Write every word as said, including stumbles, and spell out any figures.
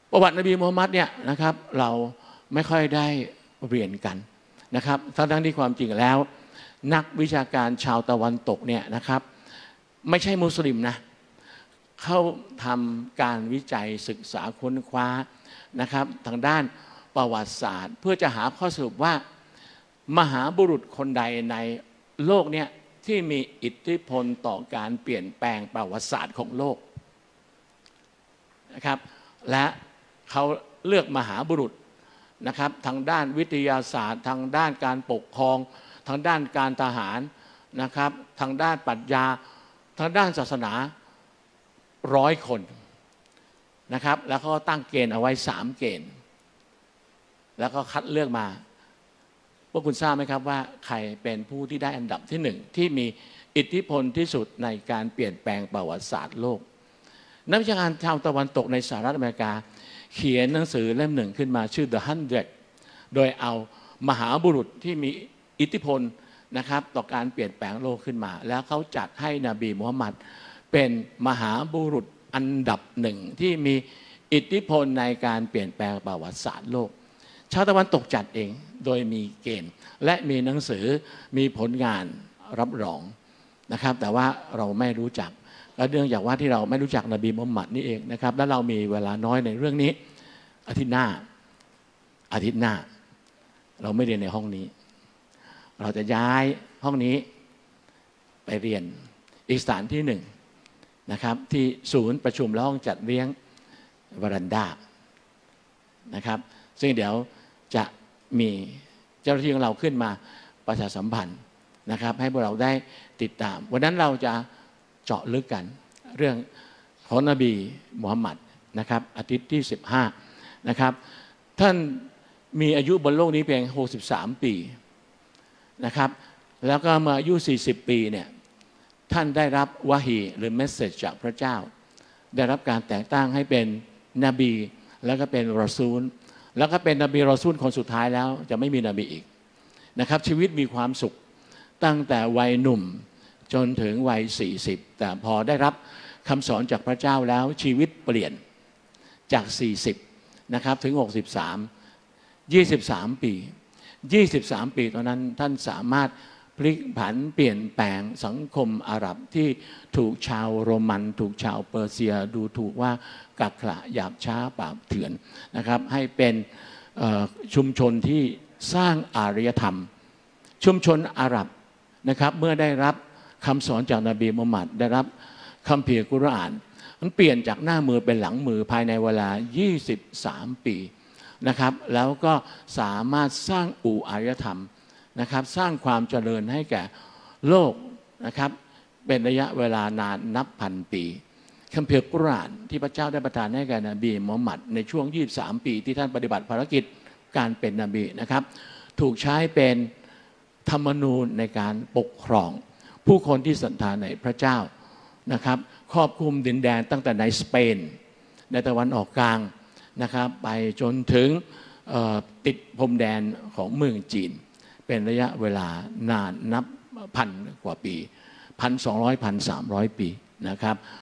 ประวัตินบีมูฮัมมัดเนี่ยนะครับเราไม่ค่อยได้เรียนกันนะครับทั้งที่ความจริงแล้วนักวิชาการชาวตะวันตกเนี่ยนะครับไม่ใช่มุสลิมนะเขาทำการวิจัยศึกษาค้นคว้านะครับทางด้านประวัติศาสตร์เพื่อจะหาข้อสรุปว่ามหาบุรุษคนใดในโลกเนี่ยที่มีอิทธิพลต่อการเปลี่ยนแปลงประวัติศาสตร์ของโลกนะครับและเขาเลือกมหาบุรุษนะครับทางด้านวิทยาศาสตร์ทางด้านการปกครองทางด้านการทหารนะครับทางด้านปรัชญาทางด้านศาสนาร้อยคนนะครับแล้วก็ตั้งเกณฑ์เอาไว้สามเกณฑ์แล้วก็คัดเลือกมาพวกคุณทราบไหมครับว่าใครเป็นผู้ที่ได้อันดับที่หนึ่งที่มีอิทธิพลที่สุดในการเปลี่ยนแปลงประวัติศาสตร์โลกนักวิชาการชาวตะวันตกในสหรัฐอเมริกาเขียนหนังสือเล่มหนึ่งขึ้นมาชื่อ The Hundred โดยเอามหาบุรุษที่มีอิทธิพลนะครับต่อการเปลี่ยนแปลงโลกขึ้นมาแล้วเขาจัดให้นบีมูฮัมมัดเป็นมหาบุรุษอันดับหนึ่งที่มีอิทธิพลในการเปลี่ยนแปลงประวัติศาสตร์โลกชาวตะวันตกจัดเองโดยมีเกณฑ์และมีหนังสือมีผลงานรับรองนะครับแต่ว่าเราไม่รู้จักและเนื่องจากว่าที่เราไม่รู้จักนบีมุฮัมมัดนี่เองนะครับและเรามีเวลาน้อยในเรื่องนี้อาทิตย์หน้าอาทิตย์หน้าเราไม่เรียนในห้องนี้เราจะย้ายห้องนี้ไปเรียนอีกสถานที่หนึ่งนะครับที่ศูนย์ประชุมและห้องจัดเลี้ยงวารันดานะครับซึ่งเดี๋ยวจะมีเจ้าหน้าที่ของเราขึ้นมาประชาสัมพันธ์นะครับให้พวกเราได้ติดตามวันนั้นเราจะเจาะลึกกันเรื่องของนบีมูฮัมมัดนะครับอาทิตย์ที่สิบห้านะครับท่านมีอายุบนโลกนี้เพียงหกสิบสามปีนะครับแล้วก็เมื่ออายุสี่สิบปีเนี่ยท่านได้รับวะฮีหรือเมสเซจจากพระเจ้าได้รับการแต่งตั้งให้เป็นนบีแล้วก็เป็นรอซูลแล้วก็เป็นนบีรอซูลคนสุดท้ายแล้วจะไม่มีนบีอีกนะครับชีวิตมีความสุขตั้งแต่วัยหนุ่มจนถึงวัยสี่สิบแต่พอได้รับคำสอนจากพระเจ้าแล้วชีวิตเปลี่ยนจากสี่สิบนะครับถึงหกสิบสาม ยี่สิบสามปียี่สิบสามปีตอนนั้นท่านสามารถพลิกผันเปลี่ยนแปลงสังคมอาหรับที่ถูกชาวโรมันถูกชาวเปอร์เซียดูถูกว่ากักขระหยาบช้าปราบเถื่อนนะครับให้เป็นชุมชนที่สร้างอารยธรรมชุมชนอาหรับนะครับเมื่อได้รับคำสอนจากนบีมุฮัมมัดได้รับคัมภีร์กุรอานมันเปลี่ยนจากหน้ามือเป็นหลังมือภายในเวลายี่สิบสามปีนะครับแล้วก็สามารถสร้างอู่อารยธรรมนะครับสร้างความเจริญให้แก่โลกนะครับเป็นระยะเวลานานนับพันปีคัมภีร์กุรอานที่พระเจ้าได้ประทานให้แก่นบีมุฮัมมัดในช่วงยี่สิบสามปีที่ท่านปฏิบัติภารกิจการเป็นนบีนะครับถูกใช้เป็นธรรมนูญในการปกครองผู้คนที่ศรัทธาในพระเจ้านะครับครอบคลุมดินแดนตั้งแต่ในสเปนในตะวันออกกลางนะครับไปจนถึงติดพรมแดนของเมืองจีนเป็นระยะเวลานานนับพันกว่าปีพันสองร้อยพันสามร้อยปีนะครับ